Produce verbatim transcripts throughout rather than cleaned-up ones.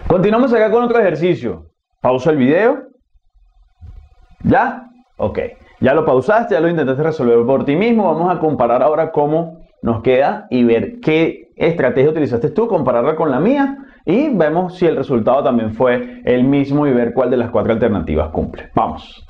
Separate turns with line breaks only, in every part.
Continuamos acá con otro ejercicio. Pausa el video. ¿Ya? Ok. Ya lo pausaste, ya lo intentaste resolver por ti mismo. Vamos a comparar ahora cómo nos queda y ver qué estrategia utilizaste tú, compararla con la mía y vemos si el resultado también fue el mismo y ver cuál de las cuatro alternativas cumple. Vamos.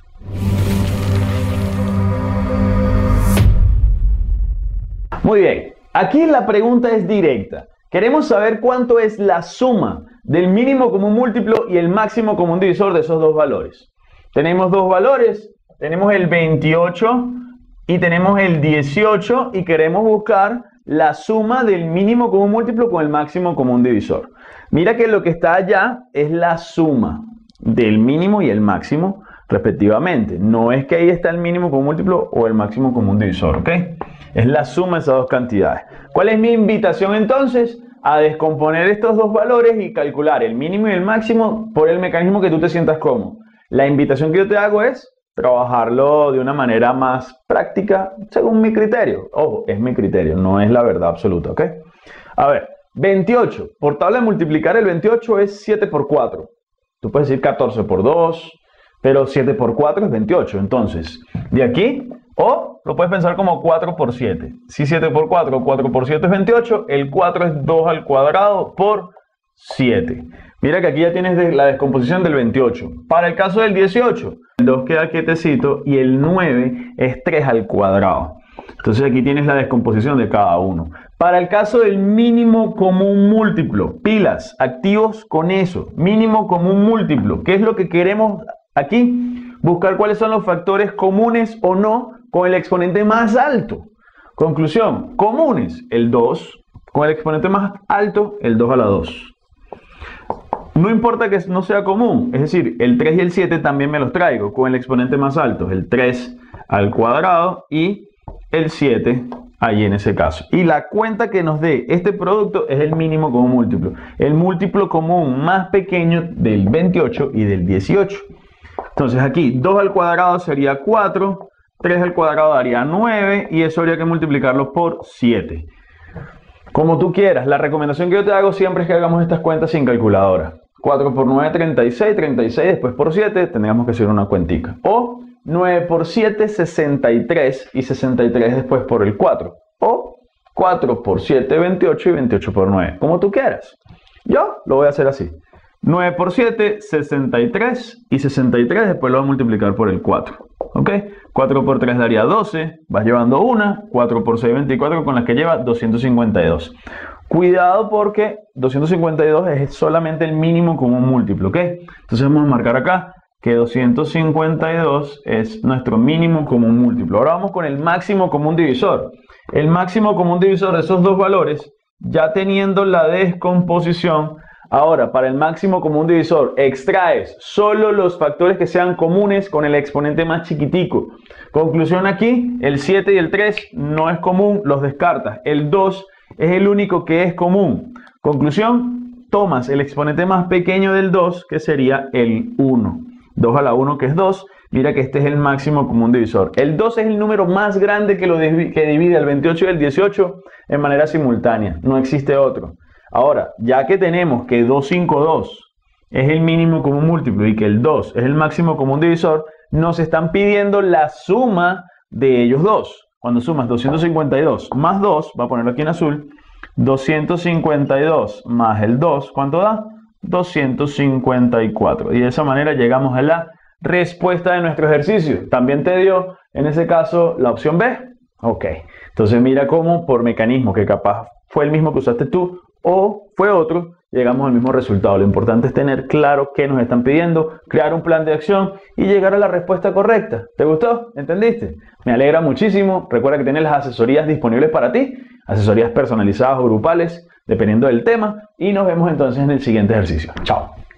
Muy bien. Aquí la pregunta es directa. Queremos saber cuánto es la suma del mínimo común múltiplo y el máximo común divisor de esos dos valores. Tenemos dos valores, tenemos el veintiocho y tenemos el dieciocho y queremos buscar la suma del mínimo común múltiplo con el máximo común divisor. Mira que lo que está allá es la suma del mínimo y el máximo respectivamente. No es que ahí está el mínimo común múltiplo o el máximo común divisor, ¿ok? Es la suma de esas dos cantidades. ¿Cuál es mi invitación entonces? A descomponer estos dos valores y calcular el mínimo y el máximo por el mecanismo que tú te sientas cómodo. La invitación que yo te hago es trabajarlo de una manera más práctica según mi criterio. Ojo, es mi criterio, no es la verdad absoluta, ¿ok? A ver, veintiocho. Por tabla de multiplicar el veintiocho es siete por cuatro. Tú puedes decir catorce por dos, pero siete por cuatro es veintiocho. Entonces, de aquí, o lo puedes pensar como cuatro por siete. Si siete por cuatro, cuatro por siete es veintiocho, el cuatro es dos al cuadrado por siete. Mira que aquí ya tienes la descomposición del veintiocho. Para el caso del dieciocho, el dos queda quietecito y el nueve es tres al cuadrado. Entonces aquí tienes la descomposición de cada uno. Para el caso del mínimo común múltiplo, pilas, activos con eso. Mínimo común múltiplo. ¿Qué es lo que queremos aquí? Buscar cuáles son los factores comunes o no con el exponente más alto. Conclusión, comunes, el dos. Con el exponente más alto, el dos a la dos. No importa que no sea común, es decir, el tres y el siete también me los traigo con el exponente más alto, el tres al cuadrado y el siete ahí en ese caso. Y la cuenta que nos dé este producto es el mínimo común múltiplo. El múltiplo común más pequeño del veintiocho y del dieciocho. Entonces aquí dos al cuadrado sería cuatro, tres al cuadrado daría nueve y eso habría que multiplicarlo por siete. Como tú quieras, la recomendación que yo te hago siempre es que hagamos estas cuentas sin calculadora. cuatro por nueve, treinta y seis, treinta y seis después por siete, tendríamos que hacer una cuentica. O nueve por siete, sesenta y tres y sesenta y tres después por el cuatro. O cuatro por siete, veintiocho y veintiocho por nueve, como tú quieras. Yo lo voy a hacer así. nueve por siete, sesenta y tres y sesenta y tres después lo voy a multiplicar por el cuatro. ¿Ok? cuatro por tres daría doce, vas llevando una, cuatro por seis, veinticuatro con las que lleva doscientos cincuenta y dos. Cuidado porque doscientos cincuenta y dos es solamente el mínimo común múltiplo, ¿ok? Entonces vamos a marcar acá que doscientos cincuenta y dos es nuestro mínimo común múltiplo. Ahora vamos con el máximo común divisor. El máximo común divisor de esos dos valores, ya teniendo la descomposición, ahora para el máximo común divisor extraes solo los factores que sean comunes con el exponente más chiquitico. Conclusión aquí, el siete y el tres no es común, los descartas. El dos es el único que es común. Conclusión, tomas el exponente más pequeño del dos, que sería el uno. dos a la uno, que es dos. Mira que este es el máximo común divisor. El dos es el número más grande que, lo que divide el veintiocho y el dieciocho en manera simultánea. No existe otro. Ahora, ya que tenemos que doscientos cincuenta y dos es el mínimo común múltiplo y que el dos es el máximo común divisor, nos están pidiendo la suma de ellos dos. Cuando sumas doscientos cincuenta y dos más dos, voy a ponerlo aquí en azul, doscientos cincuenta y dos más el dos, ¿cuánto da? doscientos cincuenta y cuatro. Y de esa manera llegamos a la respuesta de nuestro ejercicio. También te dio, en ese caso, la opción B. Ok. Entonces mira cómo por mecanismo que capaz fue el mismo que usaste tú o fue otro, llegamos al mismo resultado. Lo importante es tener claro qué nos están pidiendo, crear un plan de acción y llegar a la respuesta correcta. ¿Te gustó? ¿Entendiste? Me alegra muchísimo. Recuerda que tienes las asesorías disponibles para ti, asesorías personalizadas o grupales, dependiendo del tema. Y nos vemos entonces en el siguiente ejercicio. Chao.